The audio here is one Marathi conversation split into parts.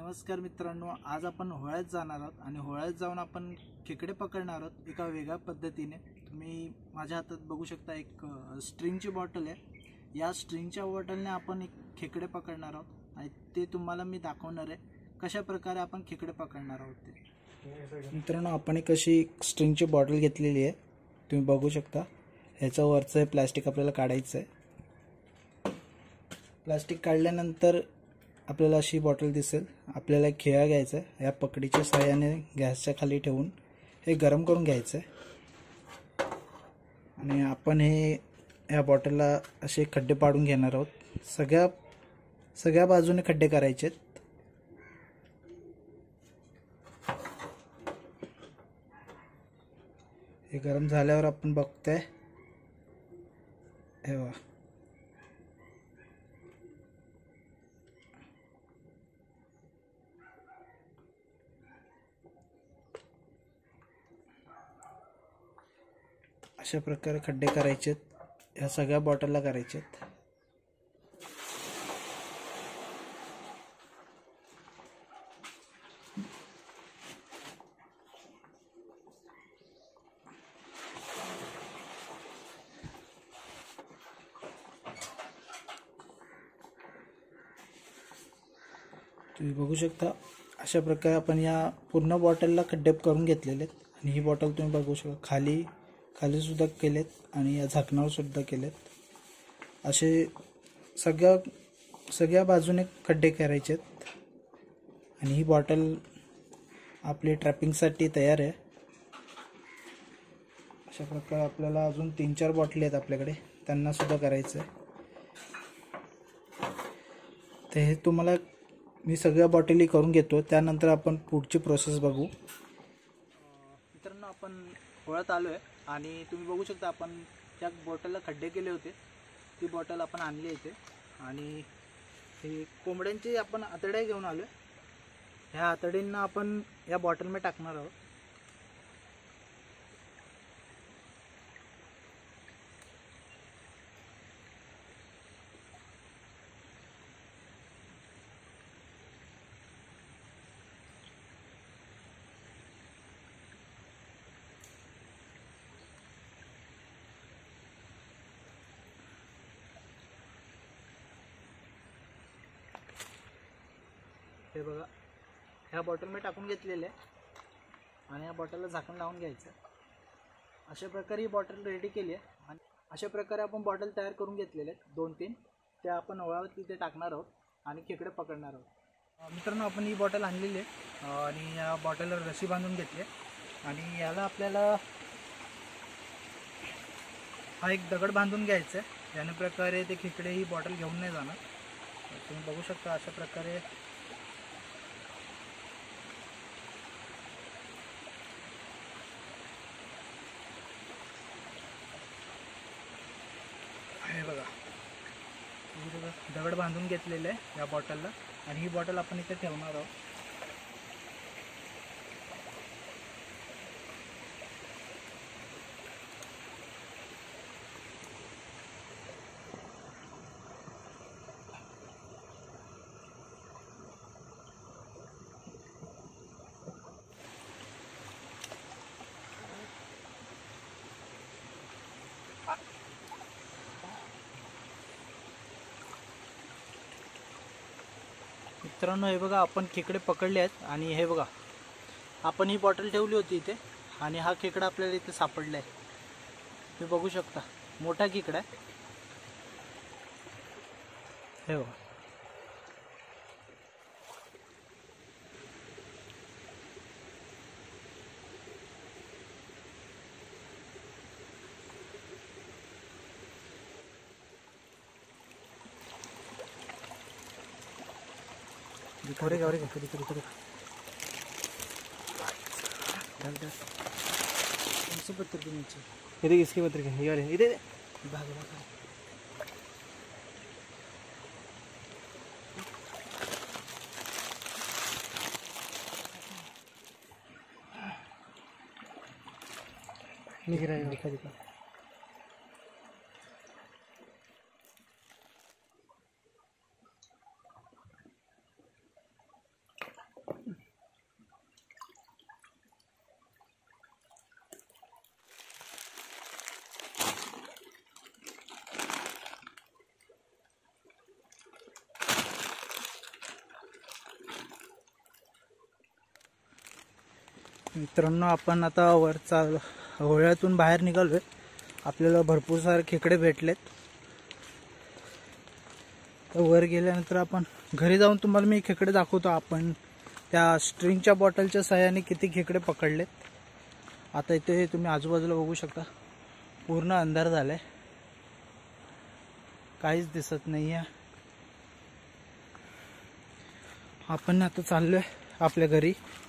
नमस्कार मित्रांनो, आज आपण होळ्यात जाणार आहोत आणि होळ्यात जाऊन आपण खेकडे पकडणार आहोत एका वेगळ्या पद्धतीने। तुम्ही माझ्या हातात बघू शकता एक स्ट्रिंगची बॉटल आहे। या स्ट्रिंगच्या बॉटलने आपण एक खेकडे पकडणार आहोत आणि ते तुम्हाला मी दाखवणार आहे कशा प्रकारे आपण खेकडे पकडणार आहोत ते। मित्रांनो, आपण एक अशी स्ट्रिंगची बॉटल घेतलेली आहे, तुम्ही बघू शकता। ह्याचं वरचं प्लास्टिक आपल्याला काढायचं आहे। प्लास्टिक काढल्यानंतर आपल्याला अशी बॉटल दिसेल। आपल्याला एक खिळा घ्यायचा आहे, या पकडीच्या सहाय्याने गॅसच्या खाली ठेवून हे गरम करून घ्यायचं आहे आणि आपण या बॉटलला असे खड्डे पाडून घेणार आहोत। सगळ्या बाजूने खड्डे करायचे आहेत। हे गरम झाल्यावर आपण बघतोय, हे बघा अशा प्रकारे खड्डे करायचे आहेत। ह्या सगळ्या बॉटलला करायचे आहेत। तुम्ही बघू शकता, अशा प्रकारे आपण या पूर्ण बॉटलला खड्डे करून घेतलेले आहेत आणि ही बॉटल तुम्ही बघू शकता खाली सुद्धा केलेत आणि या झाकणावर सुद्धा केलेत। असे सगळ्या बाजूने खड्डे करायचे आहेत आणि ही बॉटल आपली ट्रॅपिंगसाठी तयार आहे। अशा प्रकारे आपल्याला अजून 3-4 बॉटली आहेत आपल्याकडे, त्यांना सुद्धा करायचं आहे। तर हे तुम्हाला मी सगळ्या बॉटली करून घेतो, त्यानंतर आपण पुढची प्रोसेस बघू। मित्रांनो, आपण होळ्यात आलो आहे आणि तुम्ही बघू शकता आपण त्या बॉटलला खड्डे केले होते, ती बॉटल आपण आणली इथे आणि हे कोंबड्यांची आपण आतड्या घेऊन आलो आहे। ह्या आतड्यांना आपण या बॉटलमध्ये टाकणार आहोत। हे बघा, ह्या बॉटलमध्ये टाकून घेतलेले आहे आणि या बॉटलला झाकण लावून घ्यायचं। अशा प्रकारे ही बॉटल रेडी केली आहे आणि अशा प्रकारे आपण बॉटल तयार करून घेतलेले आहेत 2-3, त्या आपण होळ्यावर तिथे टाकणार आहोत आणि खेकडे पकडणार आहोत। मित्रांनो, आपण ही बॉटल आणलेली आहे आणि या बॉटलवर रशी बांधून घेतली आहे आणि याला आपल्याला हा एक दगड बांधून घ्यायचा आहे, याने प्रकारे ते खेकडे ही बॉटल घेऊन नाही जाणार। तुम्ही बघू शकता अशा प्रकारे हे बघा, दगड बांधून घेतलेले आहे या बॉटलला आणि ही बॉटल आपण इथे ठेवणार आहोत। मित्रांनो, हे बघा आपण खेकडे पकडले आहेत आणि हे बघा आपण ही बॉटल ठेवली होती इथे आणि हा खेकडा आपल्याला इथे सापडला आहे। तुम्ही बघू शकता, मोठा खेकडा आहे। हे बघा, थोड़े कवर करी कौन से पत्थर के नीचे? ये देखिए, इसके पत्थर के ये वाले, ये दे भाग भाग नहीं गिरा, दिखा दिखा। मित्रांनो, आपण आता वरचा होळ्यातून बाहेर निघालोय. आपल्याला भरपूर सारे खेकडे भेटलेत. तर वर गेल्यानंतर आपण घरी जाऊन तुम्हाला मी खेकडे दाखवतो. आपण त्या स्ट्रिंगच्या बॉटलच्या साहाय्याने किती खेकडे पकडलेत. आता इथे तुम्ही आजूबाजूला बघू शकता, पूर्ण अंधार झालाय, काहीच दिसत नाहीये. आपण आता चाललोय आपल्या घरी.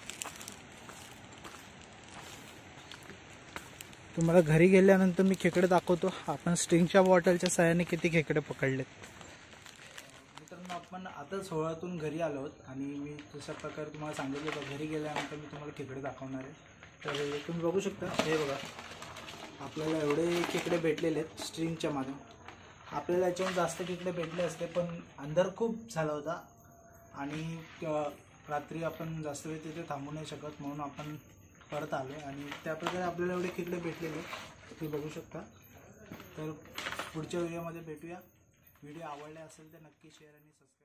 तुम्हाला घरी गेल्यानंतर मी खेकडे दाखवतो. आपण स्ट्रिंगच्या बॉटलच्या साहाय्याने किती खेकडे पकडलेत. मित्रांनो, आपण आताच होळ्यातून घरी आलो आहोत आणि मी तशा प्रकारे तुम्हाला सांगितलं होतं घरी गेल्यानंतर मी तुम्हाला खेकडे दाखवणार आहे. तर तुम्ही बघू शकता, हे बघा, आपल्याला एवढे खेकडे भेटलेले आहेत स्ट्रिंगच्या मागे. आपल्याला याच्याहून जास्त खेकडे भेटले असते, पण अंधार खूप झाला होता आणि रात्री आपण जास्त वेळ तिथे थांबू नाही शकत, म्हणून आपण परत आलो आणि त्याप्रकारे आपल्याला एवढे खेकडे भेटलेले ते बघू शकता. तर पुढच्या व्हिडिओमध्ये भेटूया. व्हिडिओ आवडला असेल तर नक्की शेअर आणि सबस्क्राईब.